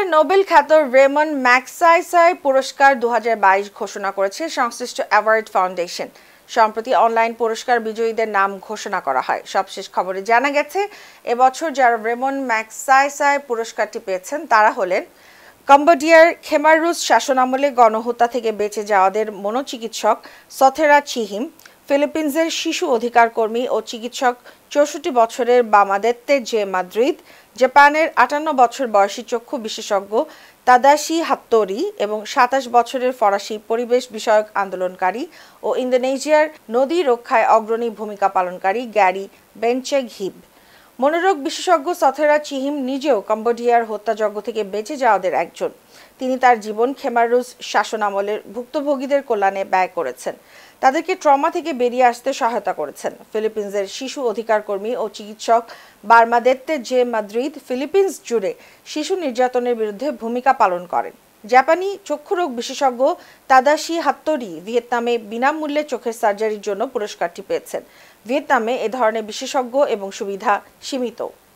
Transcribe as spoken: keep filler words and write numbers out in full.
Nobel খ্যাত Raymond ম্যাগসাইসাই পুরস্কার দুই হাজার বাইশ ঘোষণা করেছে সংশ্লিষ্ট অ্যাওয়ার্ড ফাউন্ডেশন। সম্প্রতি অনলাইন পুরস্কার বিজয়ীদের নাম ঘোষণা করা হয়। সবশেষ খবরে জানা গেছে, এবছর যারা রেমন ম্যাগসাইসাই পুরস্কারটি পেয়েছেন তারা হলেন কম্বোডিয়ার খেমার রুস শাসনামলে গণহত্যা থেকে বেঁচে যাওয়াদের মনোচিকিৎসক সথেরা চিহিম, ফিলিপিন্সের শিশু অধিকার কর্মী ও চিকিৎসক চৌষট্টি বছরের বামাদেত্তে জে মাদ্রিদ, জাপানের আটান্ন বছর বয়সী চক্ষু বিশেষজ্ঞ তাদাশি হাত্তোরি এবং সাতাশ বছরের ফরাসি পরিবেশ বিষয়ক আন্দোলনকারী ও ইন্দোনেশিয়ার নদী রক্ষায় অগ্রণী ভূমিকা পালনকারী গ্যারি বেনচেঘিব। মনোরোগ বিশেষজ্ঞ সথেরা চিহিম নিজেও কম্বোডিয়ার হত্যাযজ্ঞ থেকে বেঁচে যাওয়াদের একজন। তিনি তার জীবন খেমার রুস শাসনামলের ভুক্তভোগীদের কল্যাণে ব্যয় করেছেন, তাদেরকে ট্রমা থেকে বেরিয়ে আসতে সহায়তা করেছেন। ফিলিপিন্সের শিশু অধিকার কর্মী ও চিকিৎসক বারমাদেত্তে জে মাদ্রিদ ফিলিপিন্স জুড়ে শিশু নির্যাতনের বিরুদ্ধে ভূমিকা পালন করেন। জাপানি চক্ষুরোগ বিশেষজ্ঞ তাদাশি হাত্তোরি ভিয়েতনামে বিনামূল্যে চোখের সার্জারির জন্য পুরস্কারটি পেয়েছেন। ভিয়েতনামে এ ধরনের বিশেষজ্ঞ এবং সুবিধা সীমিত।